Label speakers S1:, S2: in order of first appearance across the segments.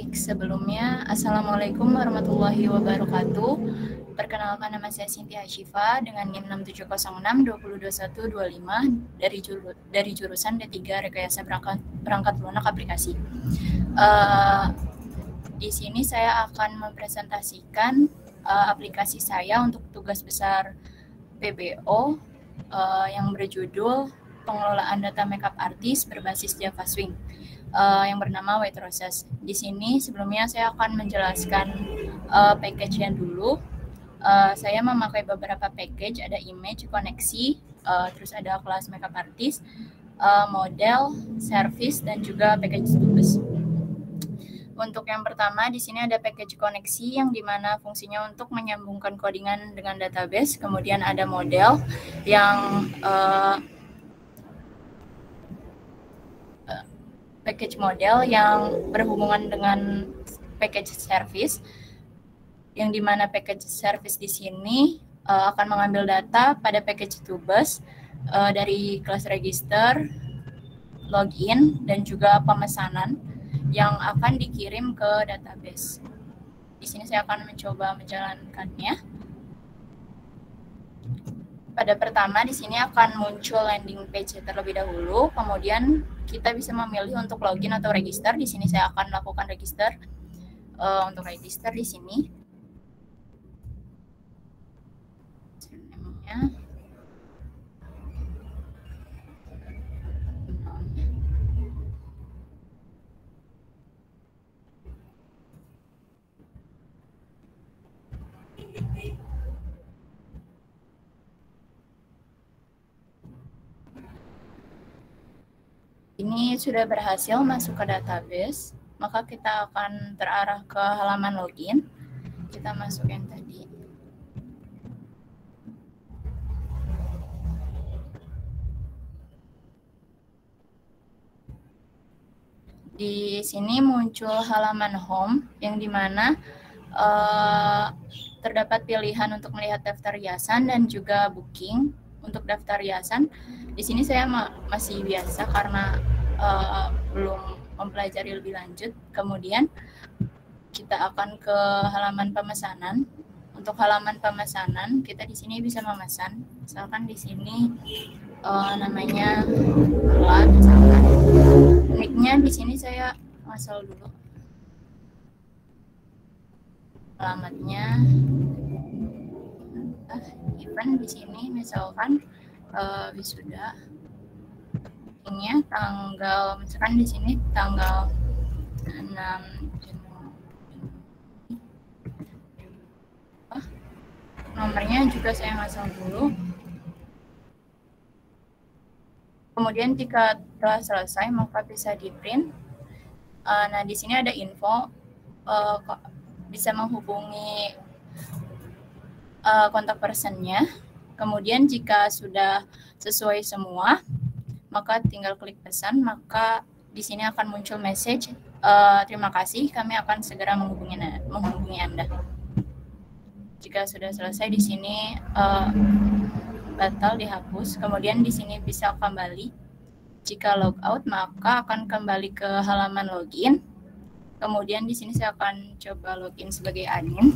S1: Baik, sebelumnya Assalamualaikum warahmatullahi wabarakatuh. Perkenalkan, nama saya Cynthia Syifa dengan NIM 6706 202125 dari jurusan D3 Rekayasa Perangkat Lunak Aplikasi. Di sini saya akan mempresentasikan aplikasi saya untuk tugas besar PBO yang berjudul Pengelolaan Data Makeup Artist berbasis Java Swing. Yang bernama White Roses. Di sini sebelumnya saya akan menjelaskan package-nya dulu. Saya memakai beberapa package, ada image, koneksi, terus ada kelas makeup artist, model, service, dan juga package tools. Untuk yang pertama, di sini ada package koneksi yang dimana fungsinya untuk menyambungkan codingan dengan database. Kemudian ada model yang package model yang berhubungan dengan package service, yang dimana package service di sini akan mengambil data pada package to bus dari kelas register, login, dan juga pemesanan yang akan dikirim ke database. Di sini saya akan mencoba menjalankannya. Pada pertama di sini akan muncul landing page terlebih dahulu, kemudian kita bisa memilih untuk login atau register. Di sini saya akan melakukan register. Untuk register di sini, ini sudah berhasil masuk ke database, maka kita akan terarah ke halaman login. Kita masuk yang tadi. Di sini muncul halaman home yang dimana terdapat pilihan untuk melihat daftar hiasan dan juga booking. Untuk daftar hiasan, di sini saya masih biasa karena belum mempelajari lebih lanjut. Kemudian kita akan ke halaman pemesanan. Untuk halaman pemesanan, kita di sini bisa memesan. Misalkan di sini namanya alat, misalkan. Nicknya di sini saya masal dulu. Alamatnya event di sini misalkan wisuda. Ini tanggal, misalkan di sini tanggal 6 Januari. Nomornya juga saya ngasal dulu. Kemudian jika telah selesai maka bisa di print. Nah di sini ada info, bisa menghubungi kontak personnya. Kemudian jika sudah sesuai semua, maka tinggal klik pesan, maka di sini akan muncul message, terima kasih, kami akan segera menghubungi Anda. Jika sudah selesai di sini batal, dihapus. Kemudian di sini bisa kembali. Jika logout maka akan kembali ke halaman login. Kemudian di sini saya akan coba login sebagai admin.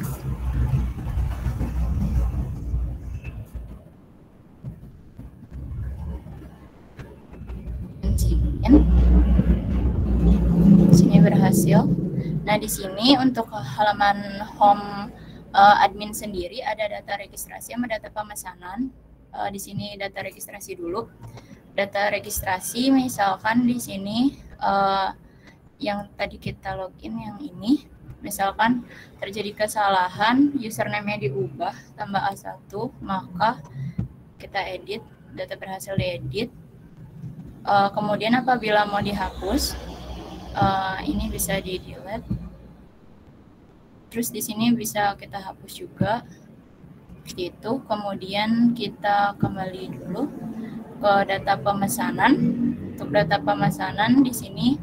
S1: Di sini berhasil. Nah, di sini untuk halaman home admin sendiri ada data registrasi sama data pemesanan. Di sini data registrasi dulu. Data registrasi misalkan di sini yang tadi kita login yang ini, misalkan terjadi kesalahan, username-nya diubah tambah A1, maka kita edit, data berhasil diedit. Kemudian apabila mau dihapus, ini bisa di-delete. Terus di sini bisa kita hapus juga. Seperti itu. Kemudian kita kembali dulu ke data pemesanan. Untuk data pemesanan di sini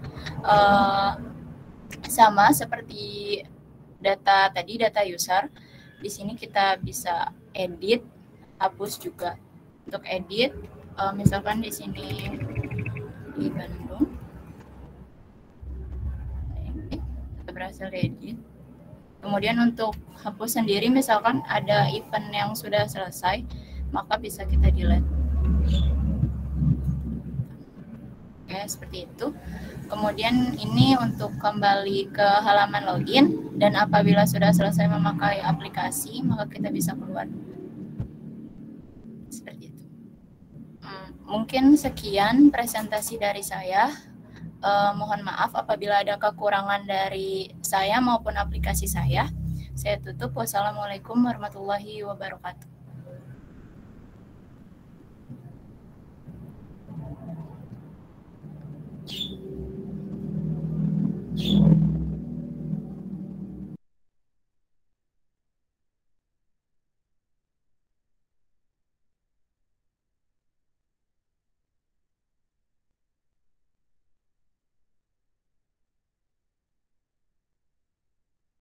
S1: sama seperti data tadi, data user. Di sini kita bisa edit, hapus juga. Untuk edit, misalkan di sini di Bandung, berhasil diedit. Kemudian untuk hapus sendiri, misalkan ada event yang sudah selesai, maka bisa kita delete. Oke, seperti itu. Kemudian ini untuk kembali ke halaman login, dan apabila sudah selesai memakai aplikasi, maka kita bisa keluar. Seperti itu. Mungkin sekian presentasi dari saya. Mohon maaf apabila ada kekurangan dari saya maupun aplikasi saya. Saya tutup. Wassalamualaikum warahmatullahi wabarakatuh.